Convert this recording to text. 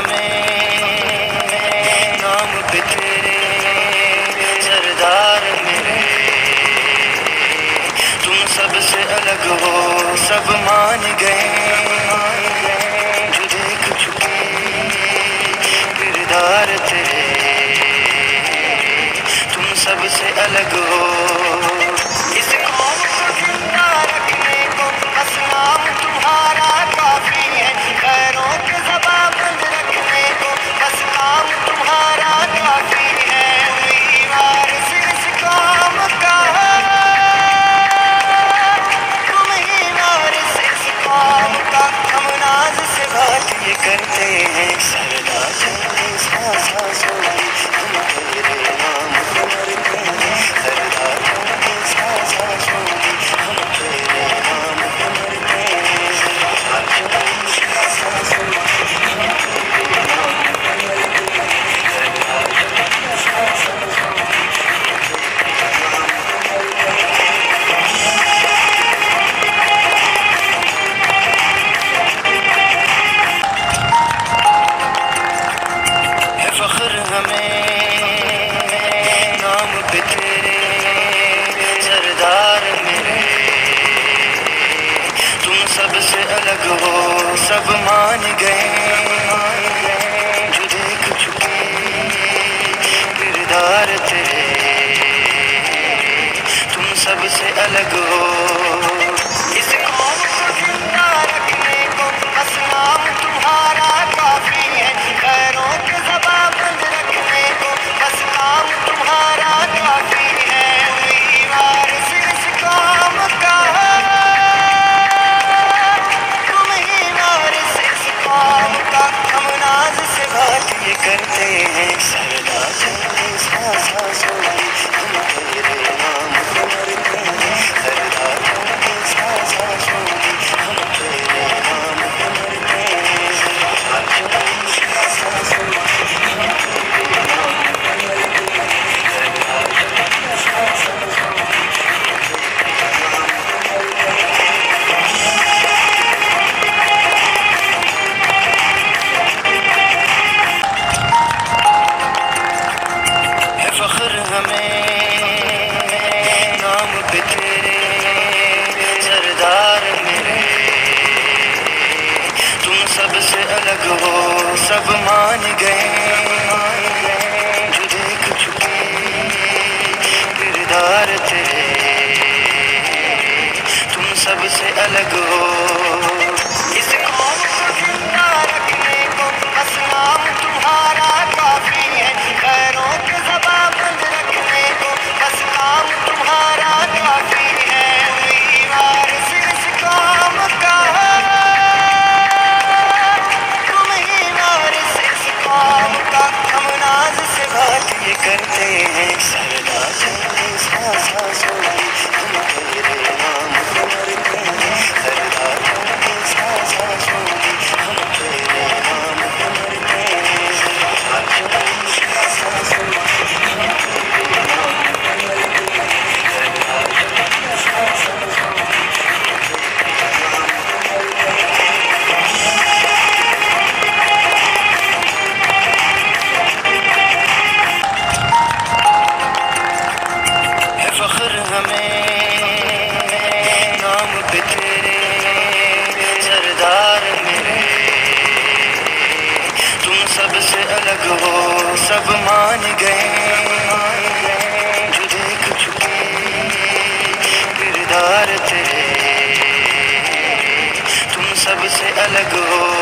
हमें नाम पे तेरे सरदार मेरे, तुम सबसे अलग हो सब मान गए, जो देख चुके किरदार तेरे, तुम सबसे अलग हो। इस कौम को जिंदा रखने को बस नाम तुम्हारा काफी है, खैरों के ज़बान बंद रखने को बस नाम तुम्हारा काफी है। कोई वारिस इस कौम का, तुम ही वारिस इस कौम का, हम नाज से बात ये करते हैं सरदार तेरे सांसों की, हम तेरे नाम पे मरते हैं सरदार तेरे सांसों की, हम तेरे नाम पे मरते हैं सरदार तेरे सांसों की, हम तेरे नाम पे मरते हैं सरदार तेरे सांसों की, है फख्र हमें नाम पे तेरे सरदार मेरे, तुम सबसे अलग हो सब मान गए, जो देख चुके किरदार तेरे, तुम सबसे अलग हो। इस कौम को जिंदा रखने को बस नाम तुम्हारा काफी है, खैरों के ज़बान बंद रखने को बस नाम तुम्हारा काफी है। कोई वारिस इस कौम का, तुम ही वारिस इस कौम का, हम नाज से बात ये करते हैं सरदार तेरे सांसों की, हम तेरे नाम पे मरते हैं सरदार तेरे सांसों की, हम तेरे नाम पे मरते हैं सरदार तेरे सांसों की, हम तेरे नाम पे मरते हैं सरदार तेरे सांसों की, हम तेरे नाम पे मरते हैं। है फख्र हमें नाम पे तेरे सरदार मेरे, तुम सबसे अलग हो सब मान गए, जो देख चुके किरदार तेरे, तुम सबसे अलग हो। इस कौम को जिंदा रखने को बस नाम तुम्हारा काफी है, खैरों के ज़बान बंद रखने को बस नाम तुम्हारा काफी है। कोई वारिस इस कौम का, तुम ही वारिस इस कौम का, हम नाज से बात ये करते हैं सरदार तेरे सांसों की, हम तेरे नाम पे मरते हैं सरदार तेरे सांसों की, हम तेरे नाम पे मरते हैं सरदार तेरे सांसों की, हम तेरे नाम पे मरते हैं सरदार तेरे सांसों की, हम तेरे नाम पे मरते हैं। है फख्र हमें नाम पे तेरे सरदार मेरे, तुम सबसे अलग हो सब मान गए, जो देख चुके किरदार तेरे, तुम सबसे अलग हो।